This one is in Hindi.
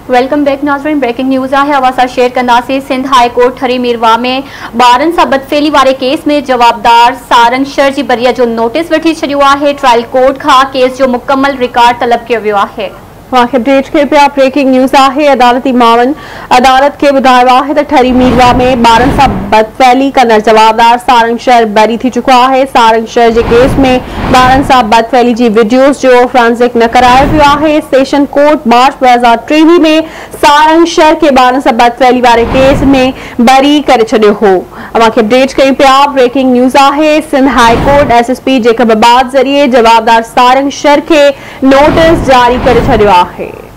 वेलकम बैक नाज़रीन। ब्रेकिंग न्यूज़ आहे अवां शेयर कंदासीं। सिंध हाई कोर्ट ठरी मीरवा में ॿारनि सां बदफेली वारे केस में जवाबदार सारंग शर जी बरिया जो नोटिस वठी छॾियो आहे। ट्रायल कोर्ट खां केस जो मुकम्मल रिकॉर्ड तलब कयो वियो आहे। अपडेट के पिया ब्रेकिंग न्यूज़ आहे। अदालती मामन अदालत के ॿुधायो आहे त ठरी मीरवा में ॿारनि सां बदफेली कंदड़ जवाबदार सारंग शर बरी थी चुको आहे। सारंग शर जे केस में ॿारनि सां बदफेली जी वीडियोस जो फोरेंसिक न करायो वियो आहे। सेशन कोर्ट मार्च 2023 में सारंग शर के ॿारनि सां बदफेली वारे केस में बरी करे छॾियो हो। अवांखे अपडेट कयूं पिया। ब्रेकिंग न्यूज़ आहे। Sindh high court SSP Jacobabad ज़रिए जवाबदार सारंग शर के नोटिस जारी करे छॾियो आहे।